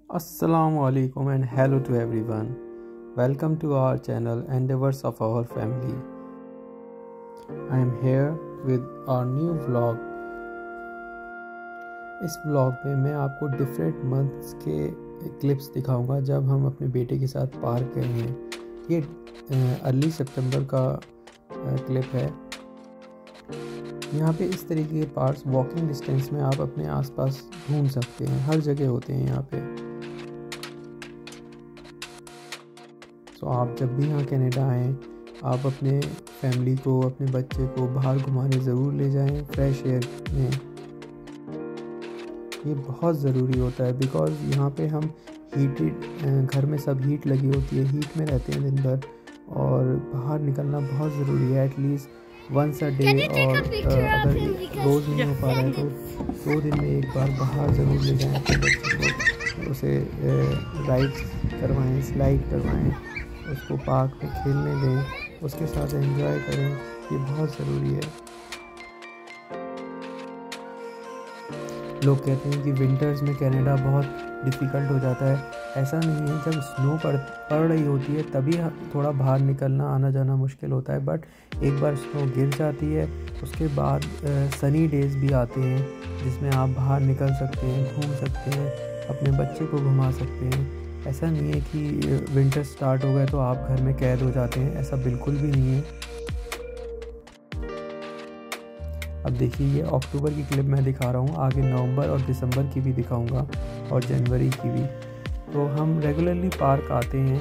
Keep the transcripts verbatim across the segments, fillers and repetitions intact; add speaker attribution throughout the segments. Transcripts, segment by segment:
Speaker 1: Assalamu alaikum and hello to everyone. Welcome to our channel Endeavors of Our Family. I am here with our new vlog. इस vlog में मैं आपको different months के clips दिखाऊंगा जब हम अपने बेटे के साथ पार्क गए हैं। ये अर्ली सितंबर का क्लिप है। यहाँ पे इस तरीके के पार्क्स वॉकिंग डिस्टेंस में आप अपने आसपास ढूंढ सकते हैं, हर जगह होते हैं यहाँ पे। तो आप जब भी यहाँ कनाडा आएँ, आप अपने फैमिली को, अपने बच्चे को बाहर घुमाने ज़रूर ले जाएं फ्रेश एयर में। ये बहुत ज़रूरी होता है बिकॉज़ यहाँ पे हम हीटेड, घर में सब हीट लगी होती है, हीट में रहते हैं दिन भर, और बाहर निकलना बहुत ज़रूरी है एटलीस्ट वंस अ डे। और अगर रोज़ नहीं हो पा रहा है तो दो दिन में एक बार बाहर ज़रूर ले जाएं अपने बच्चे को, उसे राइड्स करवाएं, स्लाइड करवाएं, उसको पार्क में खेलने दें, उसके साथ एंजॉय करें। ये बहुत ज़रूरी है। लोग कहते हैं कि विंटर्स में कनाडा बहुत डिफ़िकल्ट हो जाता है। ऐसा नहीं है, जब स्नो पड़ पड़ रही होती है तभी थोड़ा बाहर निकलना, आना जाना मुश्किल होता है, बट एक बार स्नो गिर जाती है उसके बाद सनी डेज़ भी आते हैं जिसमें आप बाहर निकल सकते हैं, घूम सकते हैं, अपने बच्चे को घुमा सकते हैं। ऐसा नहीं है कि विंटर स्टार्ट हो गए तो आप घर में कैद हो जाते हैं, ऐसा बिल्कुल भी नहीं है। अब देखिए, ये अक्टूबर की क्लिप मैं दिखा रहा हूँ, आगे नवंबर और दिसंबर की भी दिखाऊंगा और जनवरी की भी। तो हम रेगुलरली पार्क आते हैं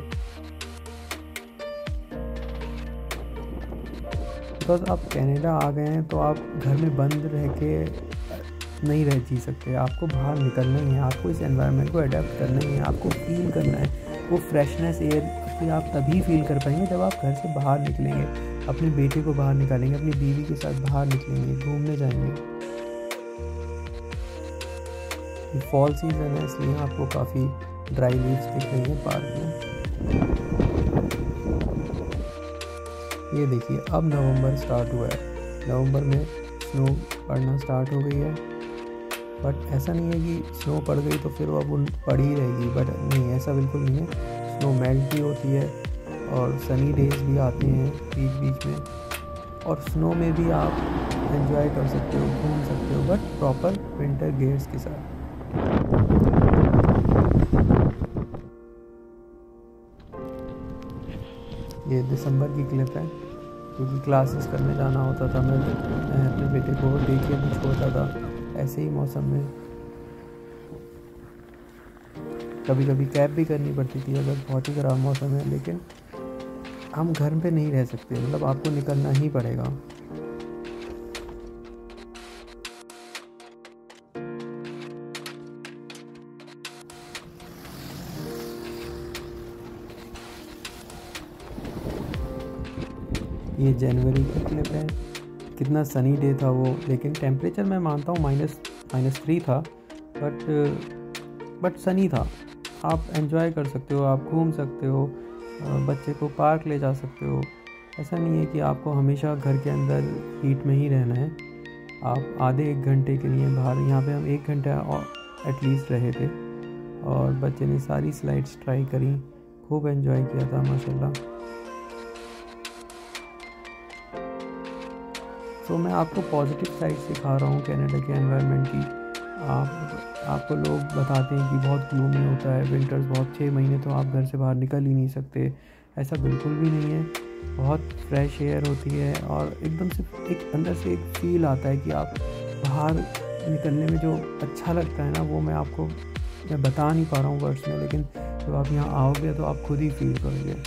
Speaker 1: बिकॉज आप कनाडा आ गए हैं तो आप घर में बंद रह के नहीं रह जी सकते। आपको बाहर निकलना ही है, आपको इस एनवायरनमेंट को अडेप्ट करना ही है, आपको फील करना है। वो फ्रेशनेस एयर फिर आप तभी फील कर पाएंगे जब आप घर से बाहर निकलेंगे, अपने बेटे को बाहर निकालेंगे, अपनी बीवी के साथ बाहर निकलेंगे, घूमने जाएंगे। फॉल सीजन है इसलिए आपको काफ़ी ड्राई लीव्स दिख रही हैं पार्क में। ये देखिए, अब नवंबर स्टार्ट हुआ है, नवंबर में स्नो पड़ना स्टार्ट हो गई है। बट ऐसा नहीं है कि स्नो पड़ गई तो फिर वो अब पड़ ही रहेगी, बट नहीं, ऐसा बिल्कुल नहीं है। स्नो मेल्ट भी होती है और सनी डेज भी आते हैं बीच बीच में, और स्नो में भी आप एंजॉय कर सकते हो, घूम सकते हो, बट प्रॉपर विंटर गियर्स के साथ। ये दिसंबर की क्लिप है, क्योंकि क्लासेस करने जाना होता था, मैं अपने बेटे को डे केयर भी छोड़ता था ऐसे ही मौसम में। कभी कभी कैब भी करनी पड़ती थी अगर बहुत ही ख़राब मौसम है, लेकिन हम घर पे नहीं रह सकते, मतलब आपको निकलना ही पड़ेगा। ये जनवरी का क्लिप है, कितना सनी डे था वो, लेकिन टेम्परेचर मैं मानता हूँ माइनस माइनस थ्री था, बट बट सनी था। आप एंजॉय कर सकते हो, आप घूम सकते हो, बच्चे को पार्क ले जा सकते हो। ऐसा नहीं है कि आपको हमेशा घर के अंदर हीट में ही रहना है। आप आधे एक घंटे के लिए बाहर, यहाँ पे हम एक घंटा और एटलीस्ट रहे थे, और बच्चे ने सारी स्लाइड्स ट्राई करी, खूब एंजॉय किया था माशाल्लाह। तो मैं आपको पॉजिटिव साइड सिखा रहा हूँ कनाडा के एनवायरनमेंट की। आप आपको लोग बताते हैं कि बहुत ग्लूमी होता है, विंटर्स बहुत, छः महीने तो आप घर से बाहर निकल ही नहीं सकते। ऐसा बिल्कुल भी नहीं है, बहुत फ्रेश एयर होती है, और एकदम से एक अंदर से एक फील आता है कि आप बाहर निकलने में जो अच्छा लगता है ना, वो मैं आपको मैं बता नहीं पा रहा हूँ वर्ड्स में, लेकिन जब आप यहाँ आओगे तो आप खुद ही फील करोगे।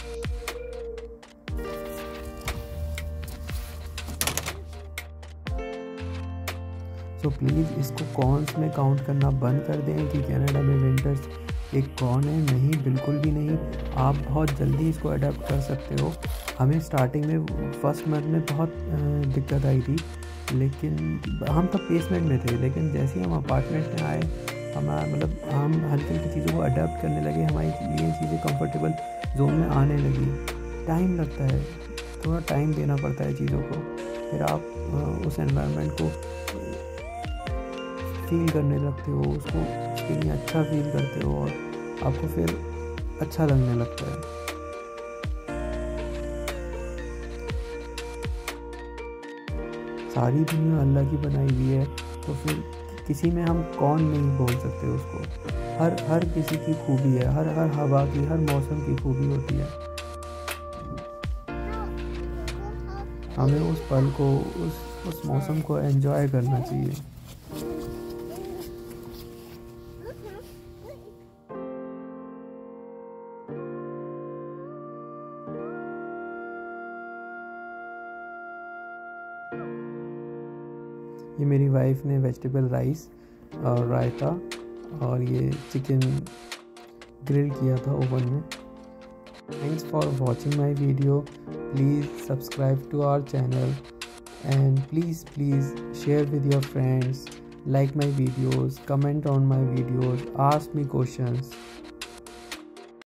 Speaker 1: सो प्लीज़ इसको कॉन्स में काउंट करना बंद कर दें कि कनाडा में विंटर्स एक कौन है। नहीं, बिल्कुल भी नहीं। आप बहुत जल्दी इसको अडेप्ट कर सकते हो। हमें स्टार्टिंग में फर्स्ट मंथ में बहुत दिक्कत आई थी, लेकिन हम तब बेसमेंट में थे, लेकिन जैसे ही हम अपार्टमेंट में आए, हमारा मतलब हम हल्की हल्की चीज़ों को अडेप्ट करने लगे, हमारी ये चीज़ें कंफर्टेबल जोन में आने लगी। टाइम लगता है, थोड़ा टाइम देना पड़ता है चीज़ों को, फिर आप उस एनवायरनमेंट को फील करने लगते हो, उसको उसके लिए अच्छा फील करते हो, और आपको फिर अच्छा लगने लगता है। सारी दुनिया अल्लाह की बनाई हुई है, तो फिर किसी में हम कौन नहीं बोल सकते उसको। हर हर किसी की खूबी है, हर हर हवा की, हर मौसम की खूबी होती है। हमें उस पल को, उस उस मौसम को एंजॉय करना चाहिए। ये मेरी वाइफ ने वेजिटेबल राइस और रायता और ये चिकन ग्रिल किया था ओवन में। Thanks for watching my video. Please subscribe to our channel and please please share with your friends, like my videos, comment on my videos, ask me questions.